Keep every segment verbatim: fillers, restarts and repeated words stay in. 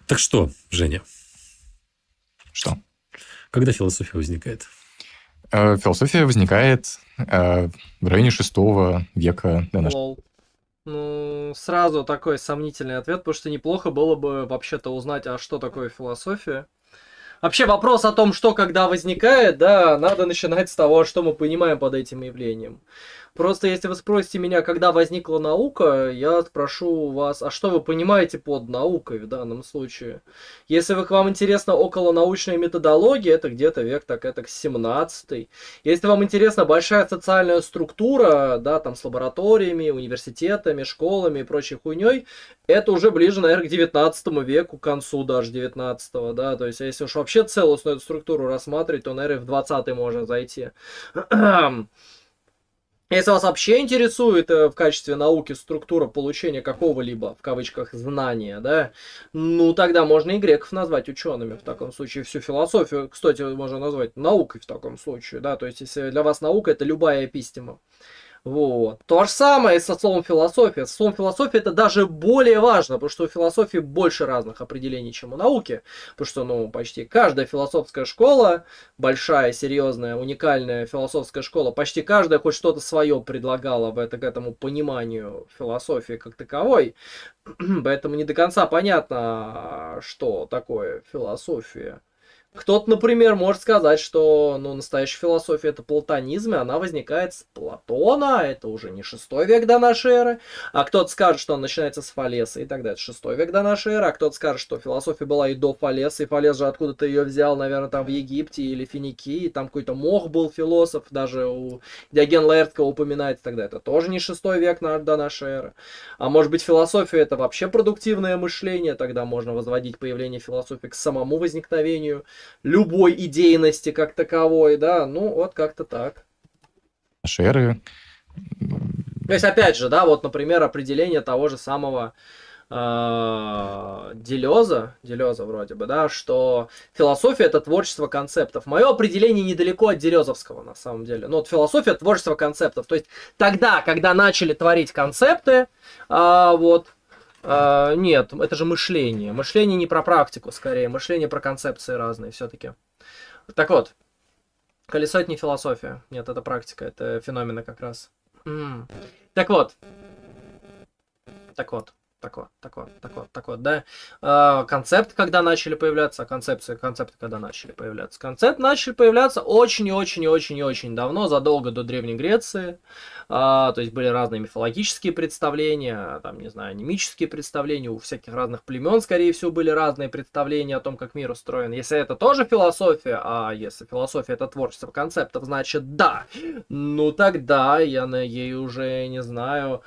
Так что, Женя, Что? когда философия возникает? Э, Философия возникает э, в районе шестого века до нашей. Лол. Ну, сразу такой сомнительный ответ, потому что неплохо было бы вообще-то узнать, а что такое философия. Вообще вопрос о том, что когда возникает, да, надо начинать с того, что мы понимаем под этим явлением. Просто если вы спросите меня, когда возникла наука, я спрошу вас, а что вы понимаете под наукой в данном случае? Если вы, вам интересна околонаучная методология, это где-то век так это семнадцатый. Если вам интересна большая социальная структура, да, там с лабораториями, университетами, школами и прочей хуйней, это уже ближе, наверное, к девятнадцатому веку, к концу даже девятнадцатого, да, то есть если уж вообще целостную эту структуру рассматривать, то, наверное, в двадцатый можно зайти. Если вас вообще интересует э, в качестве науки структура получения какого-либо, в кавычках, знания, да, ну тогда можно и греков назвать учеными в таком случае. Всю философию, кстати, можно назвать наукой в таком случае, да, то есть если для вас наука это любая эпистема. Вот. То же самое и со словом философия. Со словом философия это даже более важно, потому что у философии больше разных определений, чем у науки. Потому что, ну, почти каждая философская школа, большая, серьезная, уникальная философская школа, почти каждая хоть что-то свое предлагала в это, к этому пониманию философии как таковой. Поэтому не до конца понятно, что такое философия. Кто-то, например, может сказать, что ну, настоящая философия это платонизм, и она возникает с Платона, это уже не шестой век до нашей эры, а кто-то скажет, что он начинается с Фалеса, и тогда это шестой век до нашей эры, а кто-то скажет, что философия была и до Фалеса, и Фалес же откуда-то ее взял, наверное, там в Египте или Финикии, там какой-то Мох был философ, даже у Диоген Лаэртского упоминается, тогда это тоже не шестой век до нашей эры. А может быть философия это вообще продуктивное мышление, тогда можно возводить появление философии к самому возникновению любой идейности как таковой, да, ну вот как-то так. Нашей эры. То есть, опять же, да, вот, например, определение того же самого э, Делеза, Делеза вроде бы, да, что философия это творчество концептов. Мое определение недалеко от Делезовского, на самом деле. Но вот философия творчество концептов. То есть, тогда, когда начали творить концепты, э, вот, Uh, нет, это же мышление. Мышление не про практику, скорее. Мышление про концепции разные все-таки. Так вот, колесо это не философия. Нет, это практика, это феномены как раз. Mm. Так вот. Так вот. Так вот, так вот, так вот, так вот, да. А, концепты, когда начали появляться, а концепции, концепты, когда начали появляться. Концепты начали появляться очень и очень и очень и очень давно, задолго до Древней Греции. А, то есть были разные мифологические представления, там, не знаю, анимические представления, у всяких разных племен, скорее всего, были разные представления о том, как мир устроен. Если это тоже философия, а если философия это творчество концептов, значит да. Ну тогда я на ей уже не знаю...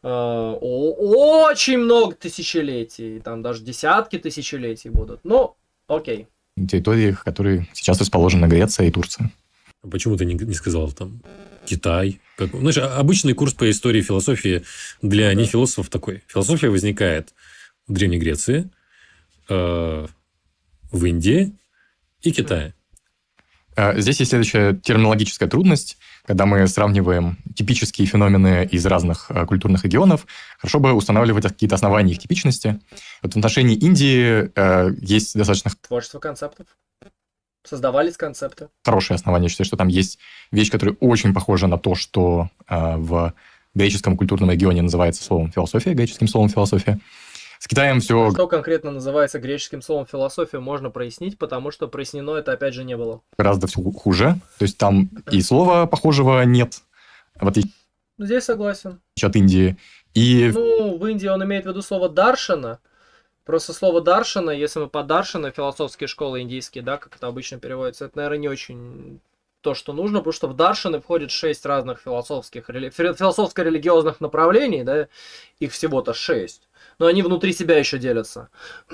очень много тысячелетий, там даже десятки тысячелетий будут. Ну, окей. Территории, которые сейчас расположены Греция и Турция. А почему ты не, не сказал там Китай? Как... Знаешь, обычный курс по истории и философии для да. нефилософов такой. Философия возникает в Древней Греции, э, в Индии и Китае. Здесь есть следующая терминологическая трудность. Когда мы сравниваем типические феномены из разных культурных регионов, хорошо бы устанавливать какие-то основания их типичности. Вот в отношении Индии э, есть достаточно... Творчество концептов. Создавались концепты. Хорошее основание. Я считаю, что там есть вещь, которая очень похожа на то, что э, в греческом культурном регионе называется словом философия, греческим словом философия. С Китаем все... Что конкретно называется греческим словом философия, можно прояснить, потому что прояснено это опять же не было. Гораздо все хуже. То есть там и слова похожего нет. Вот и... Здесь согласен. От Индии. И... Ну, в Индии он имеет в виду слово даршана. Просто слово даршана, если мы по даршана, философские школы индийские, да, как это обычно переводится, это, наверное, не очень... то, что нужно, потому что в даршаны входит шесть разных философских, философско-религиозных направлений, да, их всего-то шесть. Но они внутри себя еще делятся.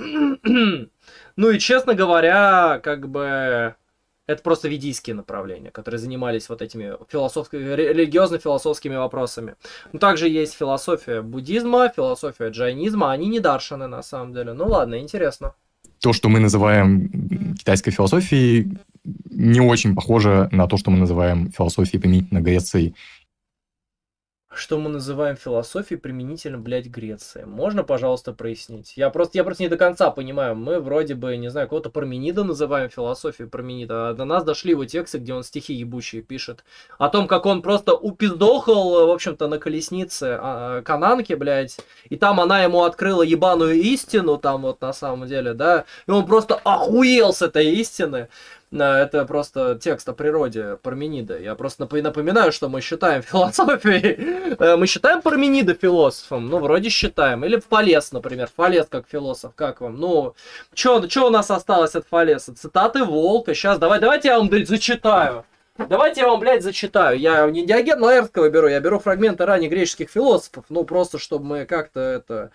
Ну и, честно говоря, как бы это просто ведийские направления, которые занимались вот этими религиозно-философскими вопросами. Но также есть философия буддизма, философия джайнизма, они не даршаны на самом деле. Ну ладно, интересно. То, что мы называем китайской философией, не очень похоже на то, что мы называем философией применительно Греции Что мы называем философией применительно, блядь, Греции? Можно, пожалуйста, прояснить? Я просто, я просто не до конца понимаю. Мы вроде бы, не знаю, кого-то Парменида называем философией Парменида, а до нас дошли его тексты, где он стихи ебучие пишет. О том, как он просто упиздохал, в общем-то, на колеснице а, Кананки, блядь. И там она ему открыла ебаную истину, там вот на самом деле, да. И он просто охуел с этой истины. Это просто текст о природе Парменида. Я просто напоминаю, что мы считаем философией. Мы считаем Парменида философом? Ну, вроде считаем. Или Фалес, например. Фалес как философ. Как вам? Ну, что у нас осталось от Фалеса? Цитаты Волка. Сейчас, давай, давайте я вам, блядь, зачитаю. Давайте я вам, блядь, зачитаю. Я не Диоген Лаэртского беру, я беру фрагменты ранних греческих философов. Ну, просто, чтобы мы как-то это...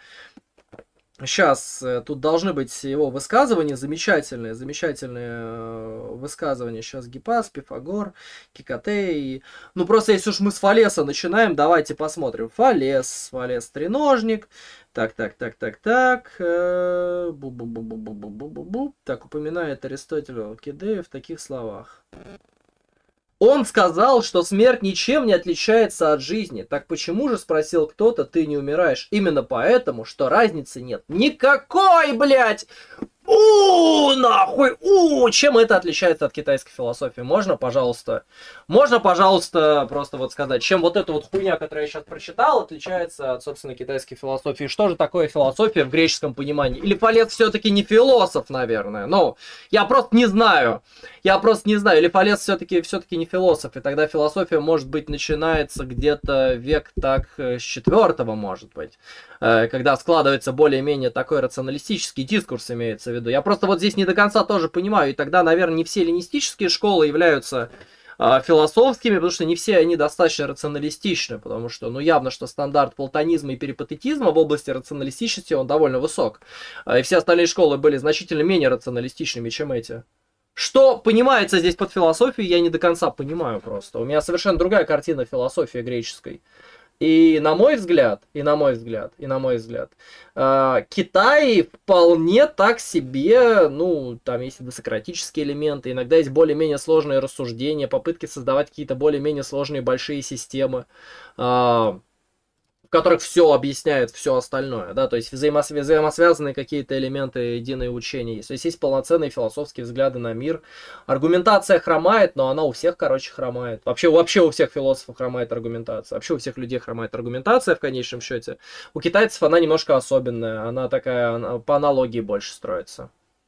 Сейчас тут должны быть его высказывания, замечательные, замечательные высказывания. Сейчас Гиппас, Пифагор, Кикотей. Ну, просто если уж мы с Фалеса начинаем, давайте посмотрим. Фалес, Фалес треножник. Так, так, так, так, так. Бу-бу-бу-бу-бу-бу-бу-бу. Так, упоминает Аристотель Алкидея в таких словах. Он сказал, что смерть ничем не отличается от жизни. Так почему же, спросил кто-то, ты не умираешь? Именно поэтому, что разницы нет. Никакой, блядь! У, нахуй! У, чем это отличается от китайской философии? Можно, пожалуйста? Можно, пожалуйста, просто вот сказать, чем вот эта вот хуйня, которую я сейчас прочитал, отличается от, собственно, китайской философии? Что же такое философия в греческом понимании? Или Фалес все-таки не философ, наверное? Ну, я просто не знаю. Я просто не знаю. Или Фалес все-таки все-таки не философ, и тогда философия, может быть, начинается где-то век так с четвертого, может быть, когда складывается более-менее такой рационалистический дискурс, имеется в виду. Я просто вот здесь не до конца тоже понимаю, и тогда, наверное, не все эллинистические школы являются э, философскими, потому что не все они достаточно рационалистичны, потому что, ну, явно, что стандарт платонизма и перипатетизма в области рационалистичности, он довольно высок. И все остальные школы были значительно менее рационалистичными, чем эти. Что понимается здесь под философией, я не до конца понимаю просто. У меня совершенно другая картина философии греческой. И на мой взгляд, и на мой взгляд, и на мой взгляд, э, Китай вполне так себе, ну, там есть досократические элементы, иногда есть более-менее сложные рассуждения, попытки создавать какие-то более-менее сложные большие системы, э, в которых все объясняет все остальное, да, то есть взаимосв... взаимосвязанные какие-то элементы единые учения есть. То есть есть полноценные философские взгляды на мир. Аргументация хромает, но она у всех, короче, хромает. Вообще, вообще у всех философов хромает аргументация. Вообще у всех людей хромает аргументация в конечном счете. У китайцев она немножко особенная. Она такая, она по аналогии больше строится.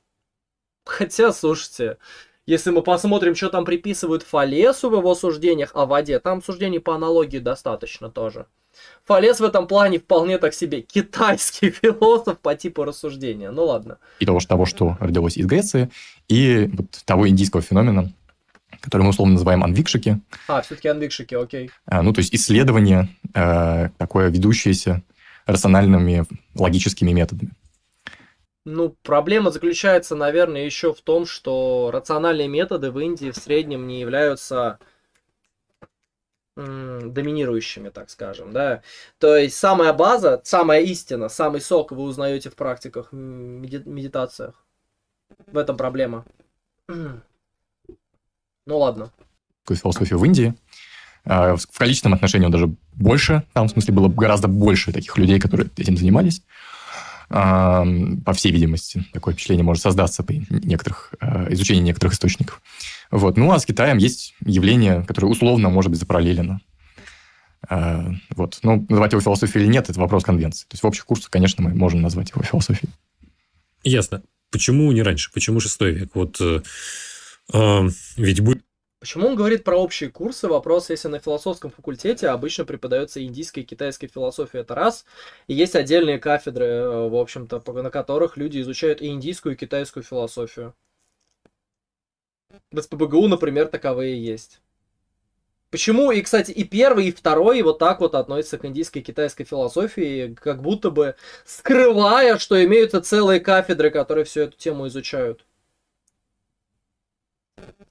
Хотя, слушайте, если мы посмотрим, что там приписывают Фалесу в его суждениях о воде, там суждений по аналогии достаточно тоже. Фалес в этом плане вполне так себе китайский философ по типу рассуждения. Ну ладно. И того, того, что родилось из Греции, и вот того индийского феномена, который мы условно называем анвикшики. А, все-таки анвикшики, окей. А, ну, то есть исследование э, такое, ведущееся рациональными логическими методами. Ну, проблема заключается, наверное, еще в том, что рациональные методы в Индии в среднем не являются доминирующими, так скажем, да. То есть самая база, самая истина, самый сок вы узнаете в практиках, меди- медитациях. В этом проблема. Ну ладно. Философию в Индии. В количественном отношении он даже больше. Там, в смысле, было гораздо больше таких людей, которые этим занимались. По всей видимости, такое впечатление может создаться при некоторых, изучении некоторых источников. Вот. Ну, а с Китаем есть явление, которое условно может быть запараллелено. Вот. Ну, называть его философией или нет, это вопрос конвенции. То есть в общих курсах, конечно, мы можем назвать его философией. Ясно. Почему не раньше? Почему шестой век? Вот э, э, ведь будет... Почему он говорит про общие курсы? Вопрос, если на философском факультете обычно преподается индийская и китайская философия, это раз. И есть отдельные кафедры, в общем-то, на которых люди изучают и индийскую, и китайскую философию. В СПбГУ, например, таковые есть. Почему, и, кстати, и первый, и второй вот так вот относятся к индийской и китайской философии, как будто бы скрывая, что имеются целые кафедры, которые всю эту тему изучают.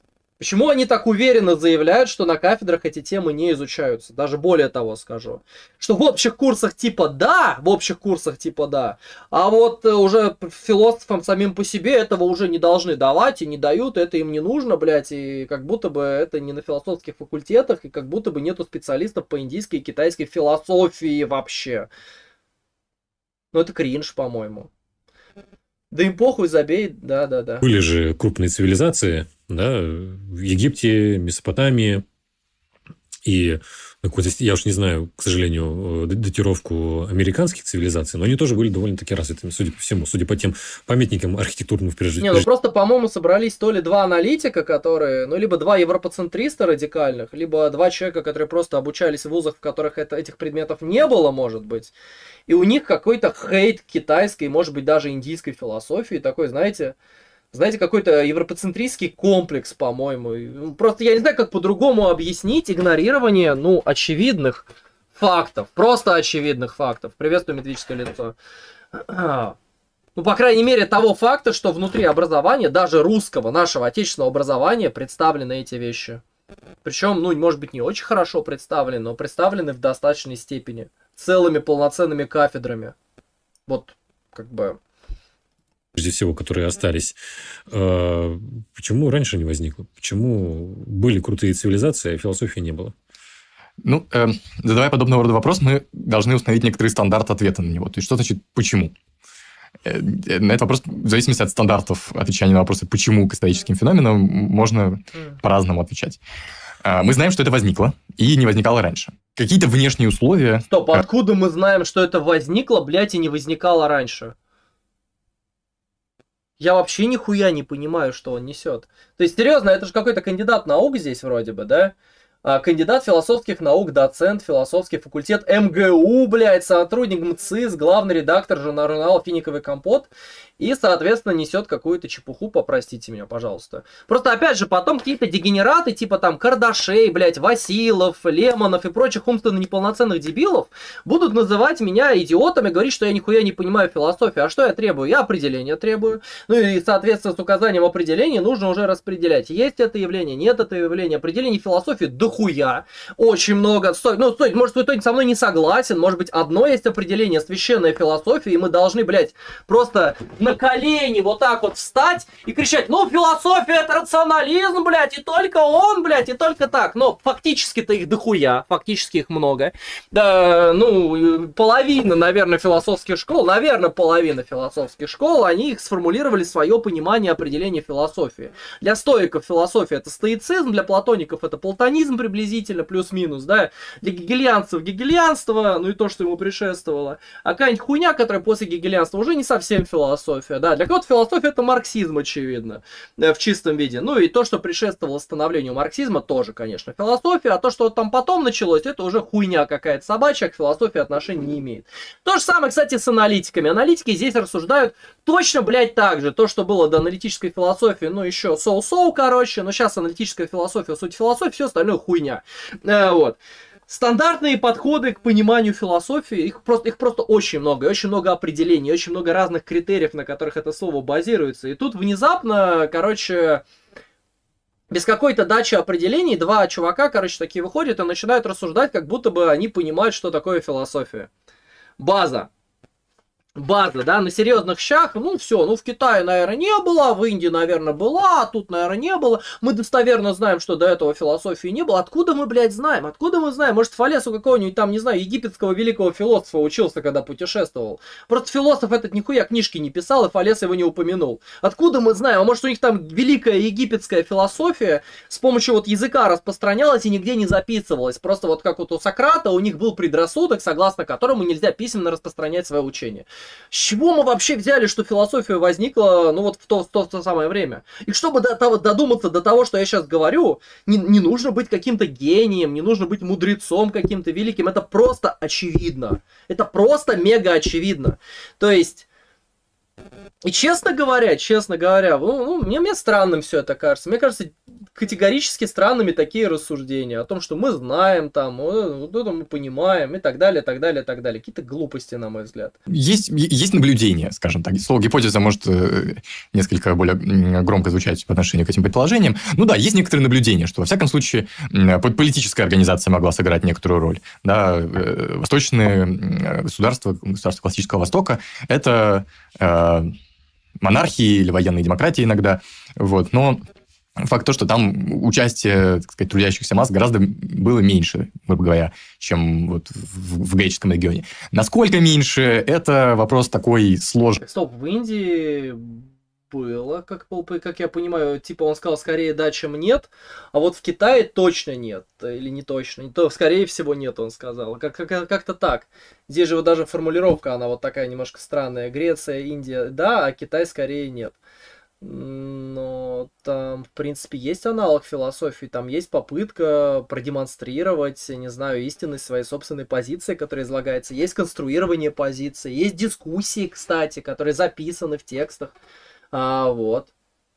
Почему они так уверенно заявляют, что на кафедрах эти темы не изучаются? Даже более того скажу. Что в общих курсах типа да, в общих курсах типа да, а вот уже философам самим по себе этого уже не должны давать и не дают, это им не нужно, блядь, и как будто бы это не на философских факультетах, и как будто бы нету специалистов по индийской и китайской философии вообще. Ну это кринж, по-моему. Да им похуй, забей, да-да-да. Были же крупные цивилизации, да, в Египте, Месопотамии, и я уж не знаю, к сожалению, датировку американских цивилизаций, но они тоже были довольно-таки развитыми, судя по всему, судя по тем памятникам архитектурным прежде всего. Не, ну просто, по-моему, собрались то ли два аналитика, которые, ну, либо два европоцентриста радикальных, либо два человека, которые просто обучались в вузах, в которых это, этих предметов не было, может быть, и у них какой-то хейт китайской, может быть, даже индийской философии, такой, знаете... Знаете, какой-то европоцентристский комплекс, по-моему. Просто я не знаю, как по-другому объяснить игнорирование, ну, очевидных фактов. Просто очевидных фактов. Приветствую, метрическое лицо. Ну, по крайней мере, того факта, что внутри образования, даже русского, нашего отечественного образования, представлены эти вещи. Причем, ну, может быть, не очень хорошо представлены, но представлены в достаточной степени. Целыми полноценными кафедрами. Вот, как бы... прежде всего, которые остались. Почему раньше не возникло? Почему были крутые цивилизации, а философии не было? Ну, э, задавая подобного рода вопрос, мы должны установить некоторый стандарт ответа на него. То есть, что значит «почему»? Э, на этот вопрос, в зависимости от стандартов отвечания на вопросы «почему» к историческим феноменам, можно mm. по-разному отвечать. Э, мы знаем, что это возникло, и не возникало раньше. Какие-то внешние условия... Стоп, откуда мы знаем, что это возникло, блядь, и не возникало раньше? Я вообще нихуя не понимаю, что он несет. То есть, серьезно, это же какой-то кандидат наук здесь вроде бы, да? А, кандидат философских наук, доцент, философский факультет эм гэ у, блядь, сотрудник эм цэ и эс, главный редактор журнала «Финиковый компот». И, соответственно, несет какую-то чепуху, попростите меня, пожалуйста. Просто, опять же, потом какие-то дегенераты, типа там Кардашей, блядь, Василов, Лемонов и прочих умственно неполноценных дебилов будут называть меня идиотом и говорить, что я нихуя не понимаю философию. А что я требую? Я определение требую. Ну и, соответственно, с указанием определения нужно уже распределять. Есть это явление, нет это явление. Определение философии дохуя. Очень много. Стой, ну, стой, может, кто-нибудь со мной не согласен. Может быть, одно есть определение, священная философия, и мы должны, блядь, просто... на колени вот так вот встать и кричать: ну, философия это рационализм, блядь, и только он, блядь, и только так. Но фактически-то их дохуя, фактически их много. Да, ну, половина, наверное, философских школ, наверное, половина философских школ, они их сформулировали свое понимание определения философии. Для стоиков философия это стоицизм, для платоников это платонизм приблизительно, плюс-минус, да. Для гегельянцев гегельянство, ну и то, что ему предшествовало. А какая-нибудь хуйня, которая после гегельянства уже не совсем философия. Да, для кого-то философия это марксизм, очевидно, в чистом виде. Ну и то, что предшествовало становлению марксизма, тоже, конечно, философия. А то, что там потом началось, это уже хуйня какая-то собачья, к философии отношения не имеет. То же самое, кстати, с аналитиками. Аналитики здесь рассуждают точно, блядь, так же. То, что было до аналитической философии, ну еще соу-соу, короче. Но сейчас аналитическая философия, суть философии, все остальное хуйня. Э, вот. Стандартные подходы к пониманию философии, их просто, их просто очень много, и очень много определений, очень много разных критериев, на которых это слово базируется. И тут внезапно, короче, без какой-то дачи определений, два чувака, короче, такие выходят и начинают рассуждать, как будто бы они понимают, что такое философия. База. База, да, на серьезных щах, ну все, ну в Китае, наверное, не было, в Индии, наверное, была, а тут, наверное, не было. Мы достоверно знаем, что до этого философии не было. Откуда мы, блядь, знаем? Откуда мы знаем? Может, Фалес у какого-нибудь там, не знаю, египетского великого философа учился, когда путешествовал. Просто философ этот нихуя книжки не писал, и Фалес его не упомянул. Откуда мы знаем? А может, у них там великая египетская философия с помощью вот языка распространялась и нигде не записывалась. Просто вот как вот у Сократа у них был предрассудок, согласно которому нельзя письменно распространять свое учение. С чего мы вообще взяли, что философия возникла, ну вот в то, в то, в то самое время? И чтобы до того, додуматься до того, что я сейчас говорю, не, не нужно быть каким-то гением, не нужно быть мудрецом каким-то великим. Это просто очевидно. Это просто мега очевидно. То есть... И честно говоря, честно говоря, ну, ну, мне, мне странным все это кажется. Мне кажется, категорически странными такие рассуждения о том, что мы знаем там, вот это мы понимаем и так далее, так далее, так далее. Какие-то глупости, на мой взгляд. Есть, есть наблюдение, скажем так. Слово гипотеза может несколько более громко звучать по отношению к этим предположениям. Ну да, есть некоторые наблюдения, что, во всяком случае, политическая организация могла сыграть некоторую роль. Да, восточные государства, государства классического Востока, это э, монархии или военные демократии иногда. Вот. Но факт то, что там участие, так сказать, трудящихся масс гораздо было меньше, грубо говоря, чем вот в, в греческом регионе. Насколько меньше, это вопрос такой сложный. Стоп, в Индии было, как, как я понимаю, типа он сказал скорее да, чем нет, а вот в Китае точно нет, или не точно, не то, скорее всего нет, он сказал, как, как, как-то так. Здесь же вот даже формулировка, она вот такая немножко странная, Греция, Индия, да, а Китай скорее нет. Но там, в принципе, есть аналог философии, там есть попытка продемонстрировать, не знаю, истинность своей собственной позиции, которая излагается, есть конструирование позиции, есть дискуссии, кстати, которые записаны в текстах. А, вот.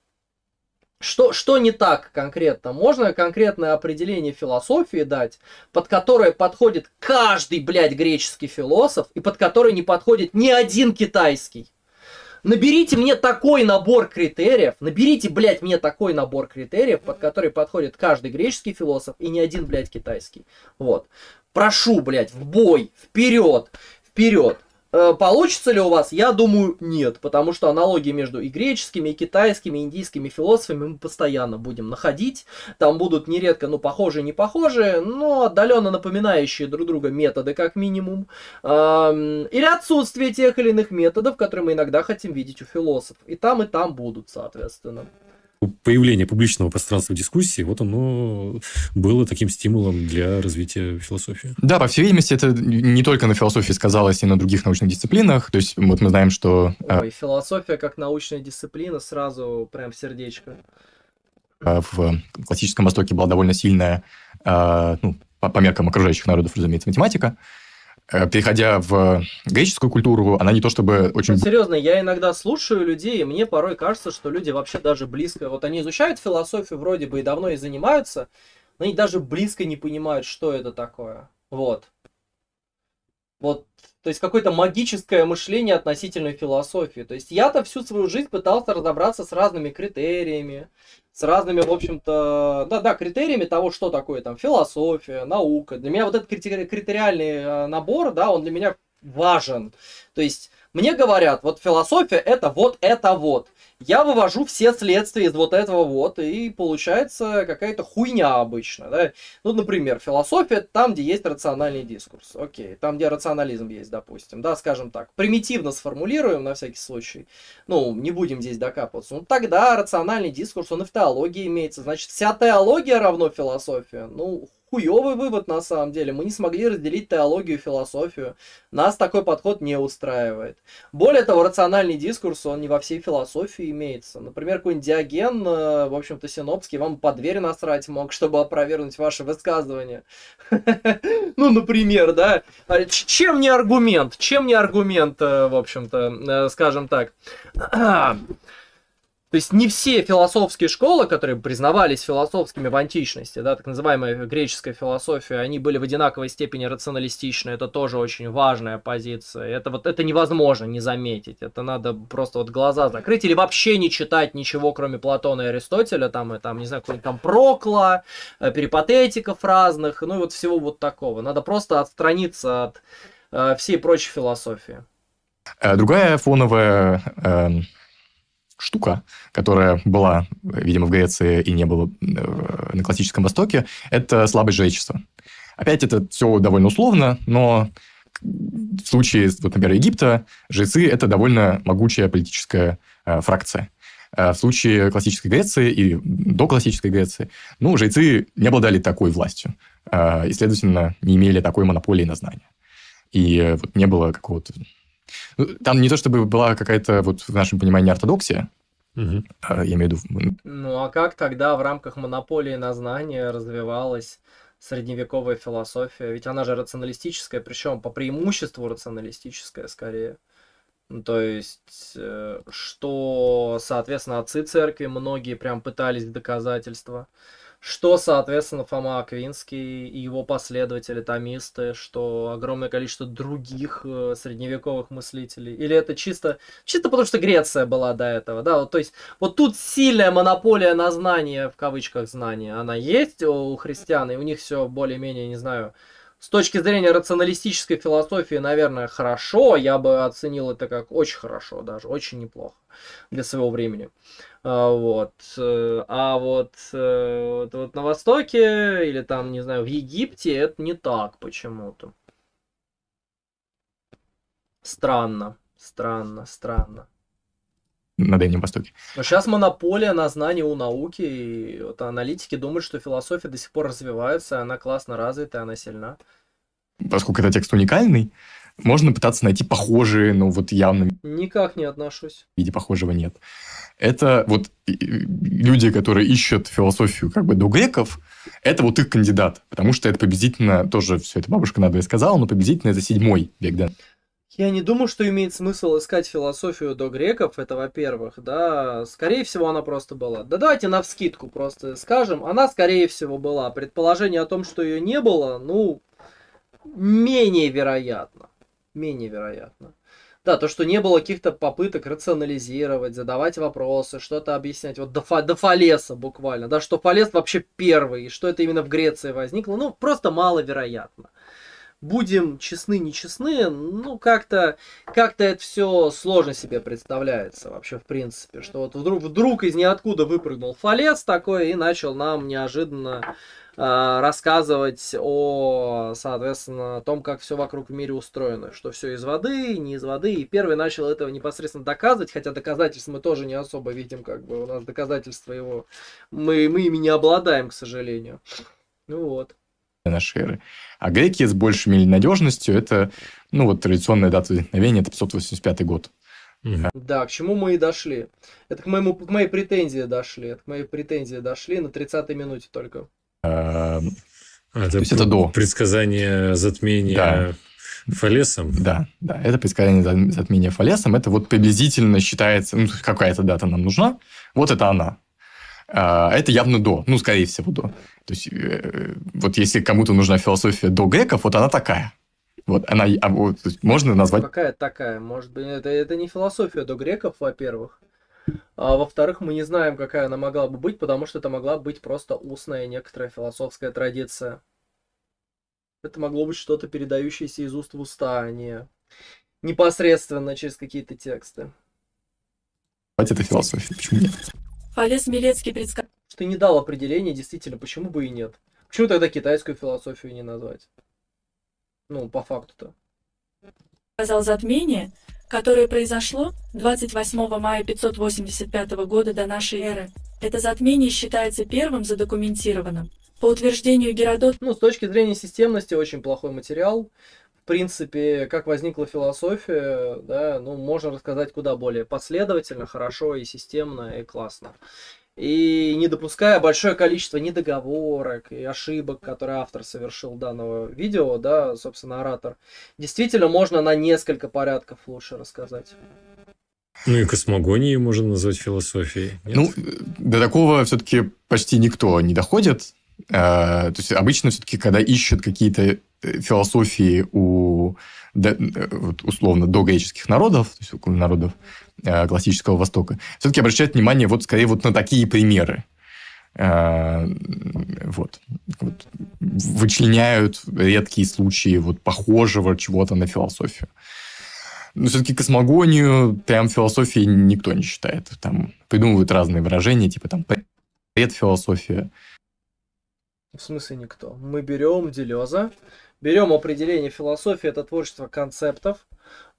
Что, что не так конкретно? Можно конкретное определение философии дать, под которое подходит каждый, блядь, греческий философ, и под которое не подходит ни один китайский. Наберите мне такой набор критериев, наберите, блядь, мне такой набор критериев, под который подходит каждый греческий философ и ни один, блядь, китайский. Вот. Прошу, блядь, в бой, вперед, вперед. Получится ли у вас? Я думаю, нет, потому что аналогии между и греческими, и китайскими, и индийскими философами мы постоянно будем находить. Там будут нередко, ну, похожие, не похожие, но отдаленно напоминающие друг друга методы, как минимум. Или отсутствие тех или иных методов, которые мы иногда хотим видеть у философов. И там, и там будут, соответственно. Появление публичного пространства дискуссии, вот оно было таким стимулом для развития философии. Да, по всей видимости, это не только на философии сказалось, и на других научных дисциплинах. То есть, вот мы знаем, что... Ой, философия как научная дисциплина сразу прям сердечко. В классическом Востоке была довольно сильная, ну, по меркам окружающих народов, разумеется, математика. Переходя в греческую культуру, она не то чтобы очень... Ну, серьезно, я иногда слушаю людей, и мне порой кажется, что люди вообще даже близко... Вот они изучают философию вроде бы и давно и занимаются, но они даже близко не понимают, что это такое. Вот. Вот. То есть какое-то магическое мышление относительно философии. То есть я-то всю свою жизнь пытался разобраться с разными критериями, с разными, в общем-то, да-да, критериями того, что такое там философия, наука. Для меня вот этот критериальный набор, да, он для меня важен. То есть мне говорят, вот философия это вот это вот. Я вывожу все следствия из вот этого вот, и получается какая-то хуйня обычно, да. Ну, например, философия там, где есть рациональный дискурс. Окей, там, где рационализм есть, допустим, да, скажем так. Примитивно сформулируем, на всякий случай. Ну, не будем здесь докапываться. Ну, тогда рациональный дискурс, он и в теологии имеется. Значит, вся теология равно философия. Ну, хуёвый вывод, на самом деле. Мы не смогли разделить теологию и философию. Нас такой подход не устраивает. Более того, рациональный дискурс, он не во всей философии имеется. Например, какой-нибудь Диоген, в общем-то, Синопский, вам под дверь насрать мог, чтобы опровергнуть ваше высказывание. Ну, например, да. Чем не аргумент? Чем не аргумент, в общем-то, скажем так. То есть не все философские школы, которые признавались философскими в античности, да, так называемая греческая философия, они были в одинаковой степени рационалистичны. Это тоже очень важная позиция. Это вот это невозможно не заметить. Это надо просто вот глаза закрыть или вообще не читать ничего, кроме Платона и Аристотеля, там, и, там не знаю, какой-нибудь там Прокла, перипатетиков разных, ну и вот всего вот такого. Надо просто отстраниться от э, всей прочей философии. Другая фоновая... Э... штука, которая была, видимо, в Греции и не было на классическом Востоке, это слабость жречества. Опять это все довольно условно, но в случае, вот, например, Египта, жрецы – это довольно могучая политическая э, фракция. В случае классической Греции и до классической Греции, ну, жрецы не обладали такой властью э, и, следовательно, не имели такой монополии на знания. И э, вот не было какого-то... Там не то, чтобы была какая-то, вот в нашем понимании, ортодоксия, угу. Я имею в виду... Ну, а как тогда в рамках монополии на знания развивалась средневековая философия? Ведь она же рационалистическая, причем по преимуществу рационалистическая скорее. Ну, то есть, э, что, соответственно, отцы церкви многие прям пытались в доказательства. Что, соответственно, Фома Аквинский и его последователи, томисты, что огромное количество других э, средневековых мыслителей. Или это чисто, чисто потому, что Греция была до этого, да? Вот, то есть, вот тут сильная монополия на знание, в кавычках знание, она есть у христиан, и у них все более-менее, не знаю, с точки зрения рационалистической философии, наверное, хорошо. Я бы оценил это как очень хорошо, даже очень неплохо для своего времени. А вот, э, а вот, э, вот, вот на Востоке или там, не знаю, в Египте это не так почему-то. Странно, странно, странно. На Дальнем Востоке. Но сейчас монополия на знание у науки, и вот аналитики думают, что философия до сих пор развивается, она классно развита, она сильна. Поскольку это текст уникальный, можно пытаться найти похожие, но вот явно Никак не отношусь. в виде похожего нет. Это вот люди, которые ищут философию как бы до греков, это вот их кандидат, потому что это приблизительно, тоже все это бабушка надо и сказала, но приблизительно это седьмой век, да. Я не думаю, что имеет смысл искать философию до греков, это во-первых, да, скорее всего она просто была. Да давайте навскидку просто скажем, она скорее всего была. Предположение о том, что ее не было, ну, менее вероятно, менее вероятно. Да, то, что не было каких-то попыток рационализировать, задавать вопросы, что-то объяснять. Вот до, Фа, до Фалеса буквально, да, что Фалес вообще первый, и что это именно в Греции возникло, ну, просто маловероятно. Будем честны, не честны, ну, как-то как-то это все сложно себе представляется вообще, в принципе, что вот вдруг, вдруг из ниоткуда выпрыгнул Фалес такой и начал нам неожиданно э, рассказывать о, соответственно, том, как все вокруг в мире устроено, что все из воды, не из воды, и первый начал этого непосредственно доказывать, хотя доказательств мы тоже не особо видим, как бы у нас доказательства его, мы, мы ими не обладаем, к сожалению. Ну вот. Нашей эры. А греки с большей надежностью это, ну, вот традиционная дата возникновения, это пятьсот восемьдесят пятый год. Mm-hmm. Да, к чему мы и дошли. Это к, моему, к моей претензии дошли. Это к моей претензии дошли на тридцатой минуте только. А, а, это, то есть это до. Предсказание затмения да. Фалесом? Да, да, это предсказание затмения Фалесом. Это вот приблизительно считается, ну, какая-то дата нам нужна, вот это она. А, это явно до, ну, скорее всего, до. То есть, э, вот если кому-то нужна философия до греков, вот она такая. Вот она, а, вот, можно назвать... Какая такая? Может быть, это, это не философия до греков, во-первых. А во-вторых, мы не знаем, какая она могла бы быть, потому что это могла быть просто устная некоторая философская традиция. Это могло быть что-то, передающееся из уст в уста, а не непосредственно через какие-то тексты. Это философия, почему нет? Фалес Милецкий предсказал... Ты не дал определения, действительно, почему бы и нет. Почему тогда китайскую философию не назвать? Ну, по факту-то. Сказал затмение, которое произошло двадцать восьмого мая пятьсот восемьдесят пятого года до нашей эры. Это затмение считается первым задокументированным. По утверждению Геродота... Ну, с точки зрения системности, очень плохой материал. В принципе, как возникла философия, да, ну, можно рассказать куда более последовательно, хорошо и системно, и классно. И не допуская большое количество недоговорок и ошибок, которые автор совершил данного видео, да, собственно, оратор, действительно можно на несколько порядков лучше рассказать. Ну и космогонию можно назвать философией. Нет? Ну, до такого все-таки почти никто не доходит. То есть обычно все-таки, когда ищут какие-то философии у условно догреческих народов, то есть у народов классического Востока, все-таки обращают внимание вот скорее вот на такие примеры. Вот. Вот. Вычленяют редкие случаи вот похожего чего-то на философию. Но все-таки космогонию прям философией никто не считает. Там придумывают разные выражения, типа там предфилософия. В смысле никто? Мы берем Делеза, берем определение философии, это творчество концептов.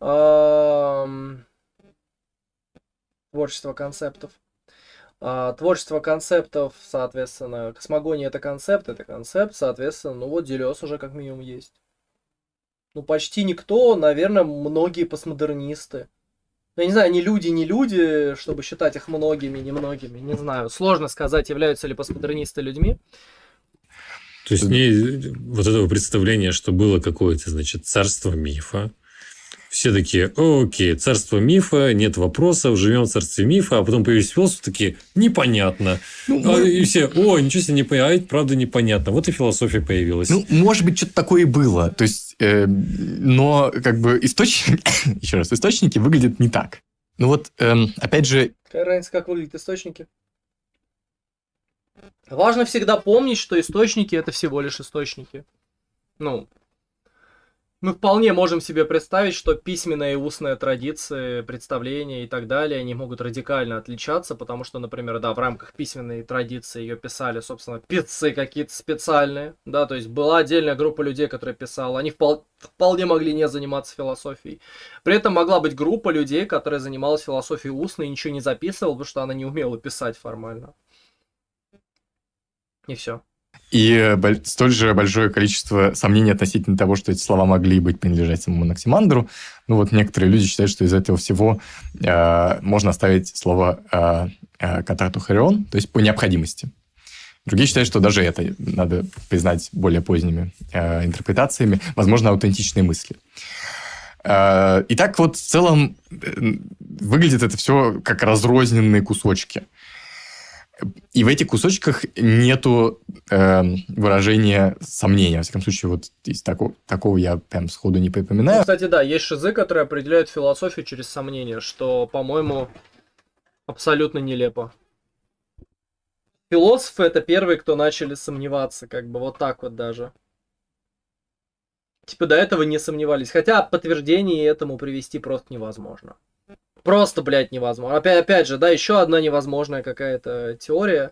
Творчество концептов. А, творчество концептов, соответственно, космогония это концепт, это концепт, соответственно, ну вот Делез уже как минимум есть. Ну, почти никто, наверное, многие постмодернисты. Я не знаю, не люди, не люди, чтобы считать их многими, немногими, не знаю. Сложно сказать, являются ли постмодернисты людьми. То есть не вот этого представления, что было какое-то, значит, царство мифа, Все такие, окей, царство мифа, нет вопросов, живем в царстве мифа, а потом появились философы, такие, непонятно. Ну, а, мы... И все, о, ничего себе, не понятно, а это правда непонятно. Вот и философия появилась. Ну, может быть, что-то такое и было. То есть, э, но как бы источник, еще раз, источники выглядят не так. Ну вот, э, опять же... Какая разница, как выглядят источники? Важно всегда помнить, что источники это всего лишь источники. Ну... Мы вполне можем себе представить, что письменная и устная традиции, представления и так далее, они могут радикально отличаться, потому что, например, да, в рамках письменной традиции ее писали, собственно, писцы какие-то специальные, да, то есть была отдельная группа людей, которые писала, они впол- вполне могли не заниматься философией. При этом могла быть группа людей, которая занималась философией устной и ничего не записывала, потому что она не умела писать формально. И все. И столь же большое количество сомнений относительно того, что эти слова могли быть принадлежать самому Анаксимандру. Ну вот некоторые люди считают, что из этого всего э, можно оставить слово э, э, «катарту харион», то есть по необходимости. Другие считают, что даже это надо признать более поздними э, интерпретациями, возможно, аутентичные мысли. Э, Итак, вот в целом э, выглядит это все как разрозненные кусочки. И в этих кусочках нету э, выражения сомнения. Во всяком случае, вот из такого, такого я прям сходу не припоминаю. Ну, кстати, да, есть шизы, которые определяют философию через сомнение, что, по-моему, абсолютно нелепо. Философы это первые, кто начали сомневаться, как бы вот так вот даже. Типа до этого не сомневались. Хотя подтверждение этому привести просто невозможно. Просто, блядь, невозможно. Опять, опять же, да, еще одна невозможная какая-то теория.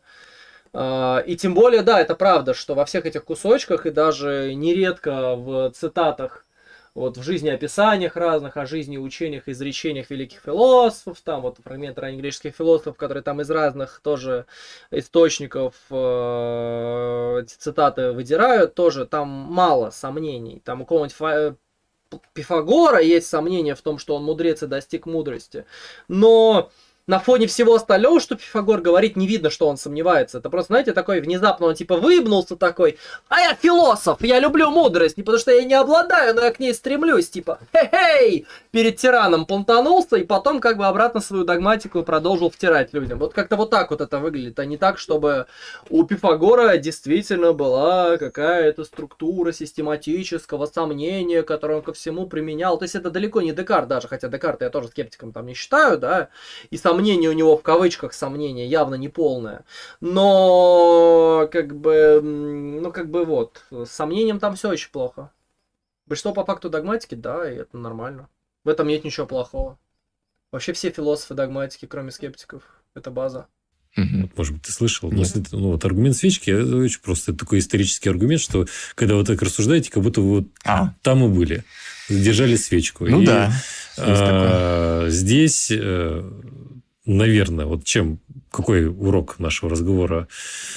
И тем более, да, это правда, что во всех этих кусочках и даже нередко в цитатах, вот в жизнеописаниях разных, о жизни, учениях, изречениях великих философов, там вот фрагменты раннегреческих философов, которые там из разных тоже источников э, эти цитаты выдирают, тоже там мало сомнений. Там у кого-нибудь Пифагора есть сомнения в том, что он мудрец и достиг мудрости. Но на фоне всего остального, что Пифагор говорит, не видно, что он сомневается. Это просто, знаете, такой внезапно он типа выебнулся такой, а я философ, я люблю мудрость, не потому что я не обладаю, но я к ней стремлюсь, типа, хе-хей, перед тираном понтанулся и потом как бы обратно свою догматику продолжил втирать людям. Вот как-то вот так вот это выглядит, а не так, чтобы у Пифагора действительно была какая-то структура систематического сомнения, которую он ко всему применял. То есть это далеко не Декарт даже, хотя Декарта я тоже скептиком там не считаю, да, и сам Сомнение у него в кавычках сомнение явно не полное, но как бы, ну как бы вот, с сомнением там все очень плохо. Большинство по факту догматики, да, и это нормально. В этом нет ничего плохого. Вообще все философы догматики, кроме скептиков, это база. Вот, может быть, ты слышал, но если, ну, вот аргумент свечки, это очень просто это такой исторический аргумент, что когда вы так рассуждаете, как будто вы вот а. там и были, держали свечку. Ну и, да. А, здесь, наверное, вот чем, какой урок нашего разговора?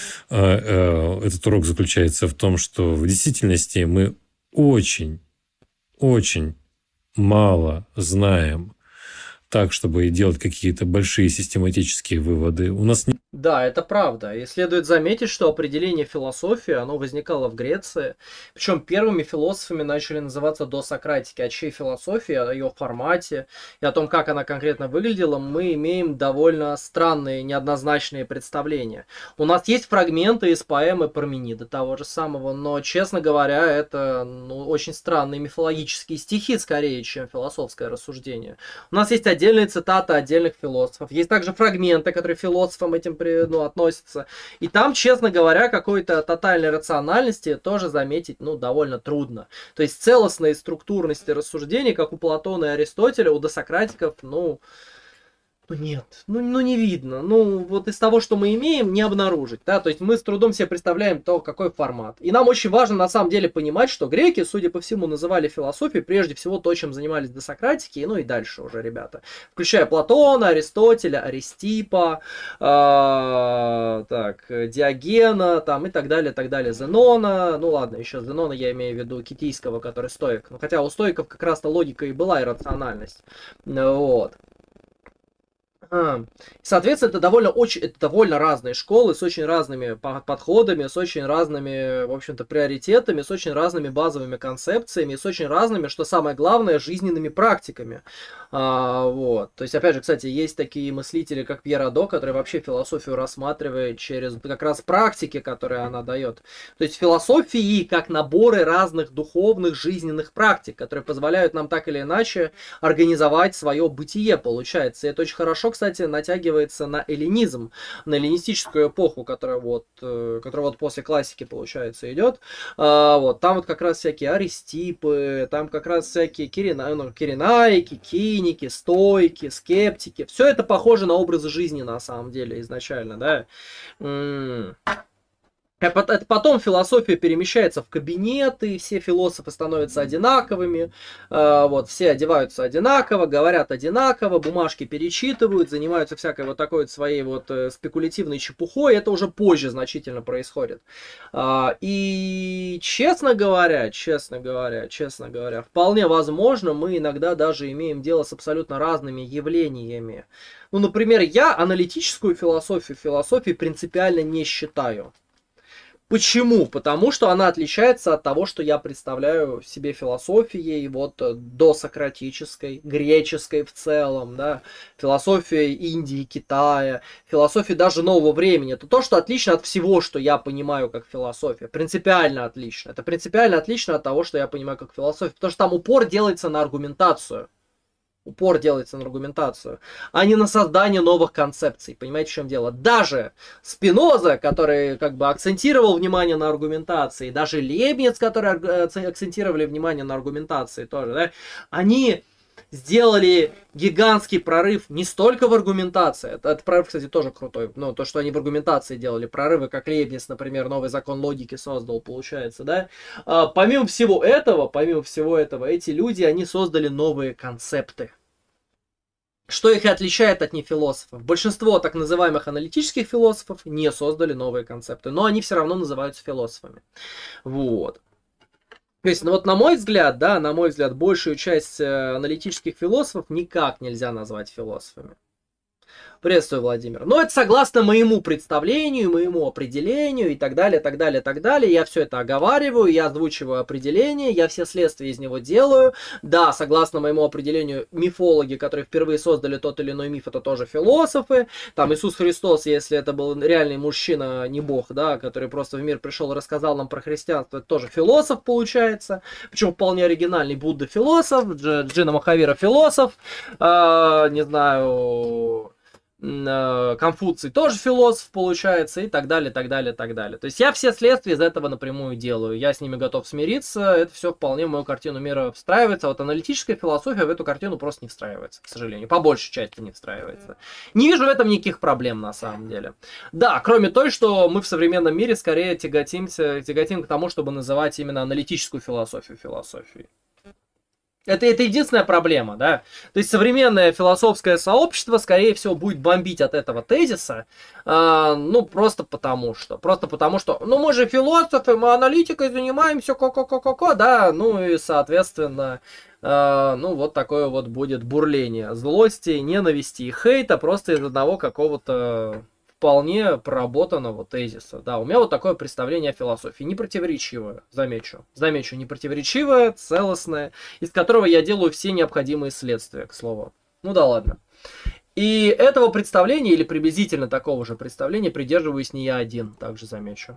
Этот урок заключается в том, что в действительности мы очень, очень мало знаем так, чтобы делать какие-то большие систематические выводы. У нас не... Да, это правда. И следует заметить, что определение философии, оно возникало в Греции. Причем первыми философами начали называться досократики. О чьей философии, о ее формате и о том, как она конкретно выглядела, мы имеем довольно странные, неоднозначные представления. У нас есть фрагменты из поэмы Парменида того же самого, но, честно говоря, это ну, очень странные мифологические стихи, скорее, чем философское рассуждение. У нас есть отдельные цитаты отдельных философов. Есть также фрагменты, которые философам этим ну, относятся. И там, честно говоря, какой-то тотальной рациональности тоже заметить ну, довольно трудно. То есть целостной структурности рассуждений, как у Платона и Аристотеля, у досократиков, ну... Ну нет, ну, ну не видно. Ну вот из того, что мы имеем, не обнаружить. Да? То есть мы с трудом себе представляем то, какой формат. И нам очень важно на самом деле понимать, что греки, судя по всему, называли философией прежде всего то, чем занимались досократики, ну и дальше уже ребята. Включая Платона, Аристотеля, Аристипа, э, так, Диогена там, и так далее, так далее, Зенона. Ну ладно, еще Зенона я имею в виду Китийского, который стоик. Ну, хотя у стоиков как раз-то логика и была, и рациональность. Вот. А, Соответственно, это довольно, очень, это довольно разные школы с очень разными по- подходами, с очень разными, в общем-то, приоритетами, с очень разными базовыми концепциями, с очень разными, что самое главное, жизненными практиками. А, вот. То есть, опять же, кстати, есть такие мыслители, как Пьер Адо, который вообще философию рассматривает через как раз практики, которые она дает. То есть, философии как наборы разных духовных жизненных практик, которые позволяют нам так или иначе организовать свое бытие, получается. И это очень хорошо, кстати, натягивается на эллинизм, на эллинистическую эпоху, которая вот, э, которая вот после классики, получается, идет. А, вот, там вот как раз всякие аристипы, там как раз всякие кирина, ну, киренаики, киники, стойки, скептики. Все это похоже на образы жизни на самом деле изначально, да. М- Это потом философия перемещается в кабинеты, все философы становятся одинаковыми, э, вот, все одеваются одинаково, говорят одинаково, бумажки перечитывают, занимаются всякой вот такой вот своей вот э, спекулятивной чепухой, это уже позже значительно происходит. А, и честно говоря, честно говоря, честно говоря, вполне возможно, мы иногда даже имеем дело с абсолютно разными явлениями. Ну, например, я аналитическую философию философии принципиально не считаю. Почему? Потому что она отличается от того, что я представляю себе философией, вот досократической, греческой в целом, да, философия Индии, Китая, философия даже нового времени. Это то, что отлично от всего, что я понимаю как философия. Принципиально отлично. Это принципиально отлично от того, что я понимаю как философия, потому что там упор делается на аргументацию. Упор делается на аргументацию, а не на создание новых концепций. Понимаете, в чем дело? Даже Спиноза, который как бы акцентировал внимание на аргументации, даже Лейбниц, который акцентировали внимание на аргументации тоже, да, они сделали гигантский прорыв не столько в аргументации, это, это прорыв, кстати, тоже крутой, но то, что они в аргументации делали прорывы, как Лейбниц, например, новый закон логики создал, получается, да. А, помимо всего этого, помимо всего этого, эти люди, они создали новые концепты. Что их и отличает от нефилософов? Большинство так называемых аналитических философов не создали новые концепты, но они все равно называются философами. Вот. То есть, ну вот на мой взгляд, да, на мой взгляд, большую часть э, аналитических философов никак нельзя назвать философами. Приветствую, Владимир. Но это согласно моему представлению, моему определению и так далее, так далее, так далее. Я все это оговариваю, я озвучиваю определение, я все следствия из него делаю. Да, согласно моему определению, мифологи, которые впервые создали тот или иной миф, это тоже философы. Там Иисус Христос, если это был реальный мужчина, не бог, да, который просто в мир пришел и рассказал нам про христианство, это тоже философ получается. Причем вполне оригинальный. Будда философ, Джина Махавира философ, э, не знаю... Конфуций тоже философ получается, и так далее, так далее, так далее. То есть я все следствия из этого напрямую делаю. Я с ними готов смириться, это все вполне в мою картину мира встраивается. А вот аналитическая философия в эту картину просто не встраивается, к сожалению. По большей части не встраивается. Не вижу в этом никаких проблем на самом деле. Да, кроме той, что мы в современном мире скорее тяготимся, тяготим к тому, чтобы называть именно аналитическую философию философией. Это, это единственная проблема, да. То есть современное философское сообщество, скорее всего, будет бомбить от этого тезиса, э, ну, просто потому что. Просто потому что, ну, мы же философы, мы аналитикой занимаемся, ко-ко-ко-ко-ко, да, ну, и, соответственно, э, ну, вот такое вот будет бурление злости, ненависти и хейта просто из одного какого-то... вполне проработанного тезиса. Да, у меня вот такое представление о философии. Не противоречивое, замечу. Замечу, не противоречивое, целостное, из которого я делаю все необходимые следствия, к слову. Ну да ладно. И этого представления, или приблизительно такого же представления, придерживаюсь не я один, также замечу.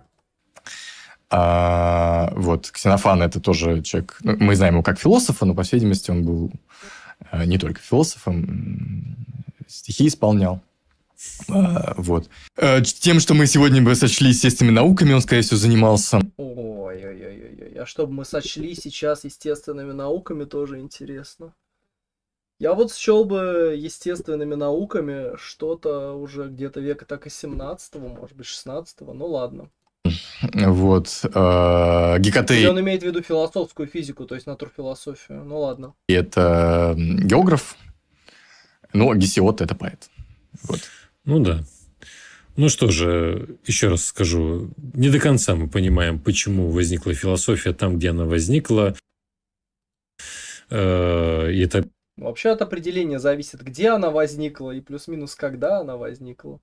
А, вот, Ксенофан это тоже человек... Ну, мы знаем его как философа, но, по всей видимости, он был не только философом, стихи исполнял. А, вот. Тем, что мы сегодня бы сочли естественными науками, он, скорее всего, занимался. Ой-ой-ой-ой. А чтобы мы сочли сейчас естественными науками, тоже интересно. Я вот счел бы естественными науками что-то уже где-то века так и семнадцатого, может быть, шестнадцатого. Ну ладно. Вот. Э, Гекатей. Или он имеет в виду философскую физику, то есть натурфилософию. Ну ладно. Это географ. Ну, Гесиод это поэт. Вот. Ну да. Ну что же, еще раз скажу, не до конца мы понимаем, почему возникла философия там, где она возникла. И это Вообще от определения зависит, где она возникла и плюс-минус когда она возникла.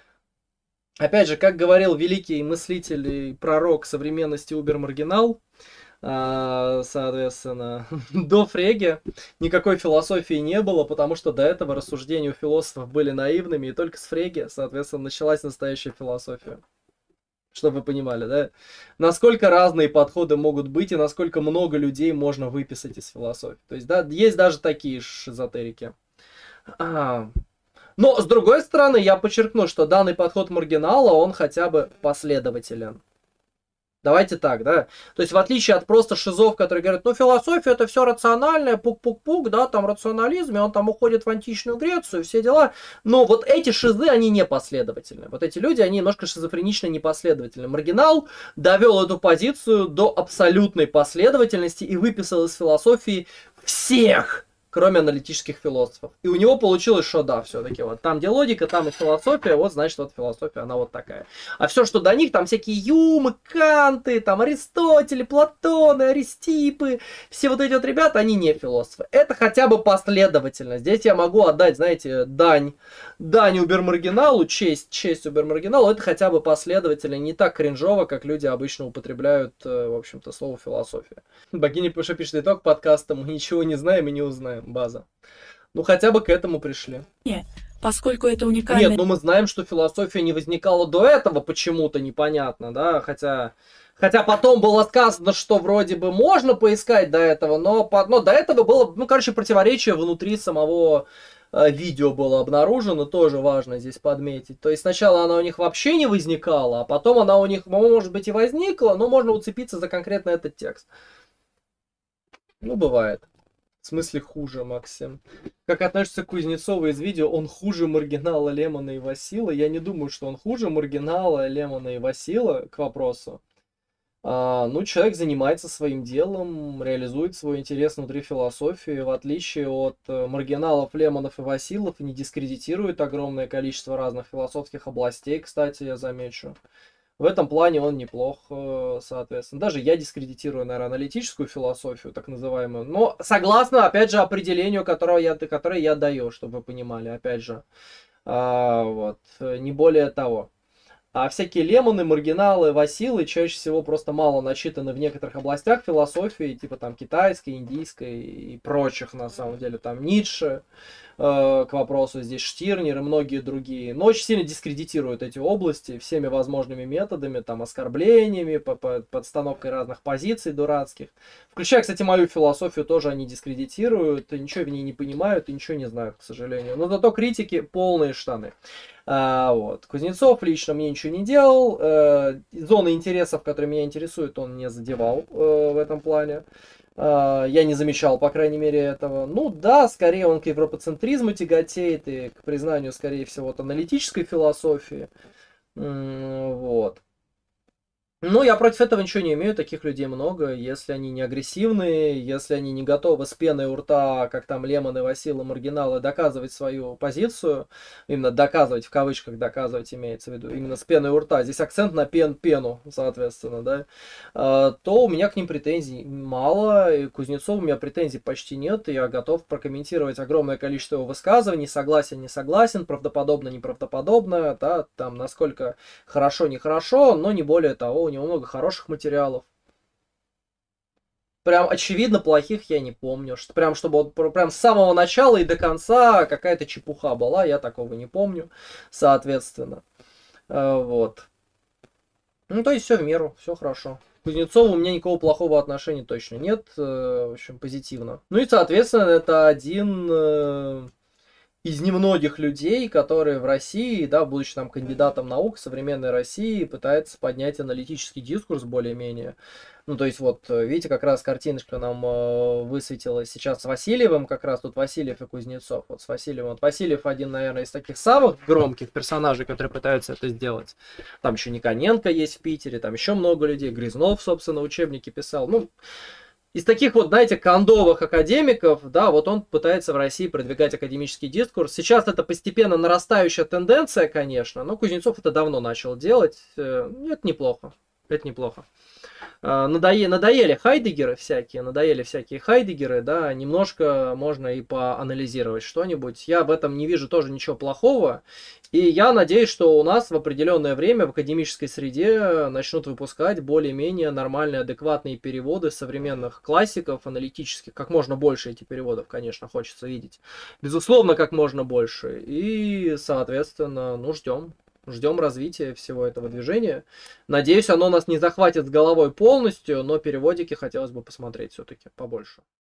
Опять же, как говорил великий мыслитель и пророк современности Убер-Маргинал, соответственно, до Фреге никакой философии не было, потому что до этого рассуждения у философов были наивными, и только с Фреги, соответственно, началась настоящая философия. Чтобы вы понимали, да? Насколько разные подходы могут быть, и насколько много людей можно выписать из философии. То есть, да, есть даже такие шизотерики. А. Но, с другой стороны, я подчеркну, что данный подход Маргинала, он хотя бы последователен. Давайте так, да. То есть, в отличие от просто шизов, которые говорят, ну, философия это все рациональное, пук-пук-пук, да, там рационализм, и он там уходит в античную Грецию, все дела. Но вот эти шизы, они не последовательны. Вот эти люди, они немножко шизофренично непоследовательны. Маргинал довел эту позицию до абсолютной последовательности и выписал из философии всех, кроме аналитических философов. И у него получилось, что да, все-таки вот там, где логика, там и философия, вот значит, вот философия, она вот такая. А все, что до них, там всякие Юмы, Канты, там Аристотели, Платоны, Аристипы, все вот эти вот ребята, они не философы. Это хотя бы последовательно. Здесь я могу отдать, знаете, дань, дань Убер-Маргиналу, честь, честь Убер-Маргиналу, это хотя бы последовательно, не так кринжово, как люди обычно употребляют, в общем-то, слово философия. Богиня Паша пишет итог подкаста, мы ничего не знаем и не узнаем. База. Ну, хотя бы к этому пришли. Нет, поскольку это уникально... Нет, ну мы знаем, что философия не возникала до этого, почему-то непонятно, да, хотя... Хотя потом было сказано, что вроде бы можно поискать до этого, но, но до этого было, ну, короче, противоречие внутри самого э, видео было обнаружено, тоже важно здесь подметить. То есть сначала она у них вообще не возникала, а потом она у них, может быть, и возникла, но можно уцепиться за конкретно этот текст. Ну, бывает. В смысле хуже, Максим. Как относится к Кузнецову из видео, он хуже Маргинала, Лемона и Васила? Я не думаю, что он хуже Маргинала, Лемона и Васила, к вопросу. А, ну, человек занимается своим делом, реализует свой интерес внутри философии, в отличие от Маргиналов, Лемонов и Василов, и не дискредитирует огромное количество разных философских областей, кстати, я замечу. В этом плане он неплох, соответственно. Даже я дискредитирую, наверное, аналитическую философию, так называемую. Но согласно, опять же, определению, которое я, которое я даю, чтобы вы понимали, опять же. А, вот, не более того. А всякие Лемоны, Маргиналы, Василы чаще всего просто мало начитаны в некоторых областях философии, типа там китайской, индийской и прочих, на самом деле. Там Ницше, э, к вопросу здесь Штирнер и многие другие. Но очень сильно дискредитируют эти области всеми возможными методами, там оскорблениями, по -по подстановкой разных позиций дурацких. Включая, кстати, мою философию тоже они дискредитируют, ничего в ней не понимают и ничего не знают, к сожалению. Но зато критики полные штаны. А, вот. Кузнецов лично мне ничего не делал. Э, зоны интересов, которые меня интересуют, он не задевал э, в этом плане. Э, я не замечал, по крайней мере, этого. Ну да, скорее он к европоцентризму тяготеет и к признанию, скорее всего, от аналитической философии. М-м, вот. Ну, я против этого ничего не имею, таких людей много, если они не агрессивные, если они не готовы с пеной у рта, как там Лемон и Васила, Маргиналы, доказывать свою позицию, именно доказывать, в кавычках доказывать имеется в виду, именно с пеной у рта, здесь акцент на пен, пену, соответственно, да, то у меня к ним претензий мало, и к Кузнецову у меня претензий почти нет, и я готов прокомментировать огромное количество его высказываний, согласен, не согласен, правдоподобно, неправдоподобно, да, там, насколько хорошо, нехорошо, но не более того, у него много хороших материалов. Прям очевидно плохих я не помню. Что прям чтобы вот прям с самого начала и до конца какая-то чепуха была, я такого не помню, соответственно. Вот. Ну, то есть все в меру, все хорошо. К Кузнецову у меня никакого плохого отношения точно нет. В общем, позитивно. Ну и, соответственно, это один из немногих людей, которые в России, да, будучи там кандидатом наук современной России, пытается поднять аналитический дискурс более-менее. Ну, то есть, вот, видите, как раз картиночка нам э, высветилась сейчас с Васильевым, как раз тут Васильев и Кузнецов. Вот с Васильевым. Вот Васильев один, наверное, из таких самых громких персонажей, которые пытаются это сделать. Там еще Никоненко есть в Питере, там еще много людей. Грязнов, собственно, учебники писал. Ну, из таких вот, знаете, кондовых академиков, да, вот он пытается в России продвигать академический дискурс. Сейчас это постепенно нарастающая тенденция, конечно, но Кузнецов это давно начал делать. Это неплохо. Это неплохо. э, надоели, надоели Хайдегеры всякие, надоели всякие Хайдегеры, да, немножко можно и поанализировать что-нибудь. Я в этом не вижу тоже ничего плохого. И я надеюсь, что у нас в определенное время в академической среде начнут выпускать более-менее нормальные, адекватные переводы современных классиков, аналитических. Как можно больше этих переводов, конечно, хочется видеть. Безусловно, как можно больше. И, соответственно, ну, ждем. Ждем развития всего этого движения. Надеюсь, оно нас не захватит с головой полностью, но переводики хотелось бы посмотреть все-таки побольше.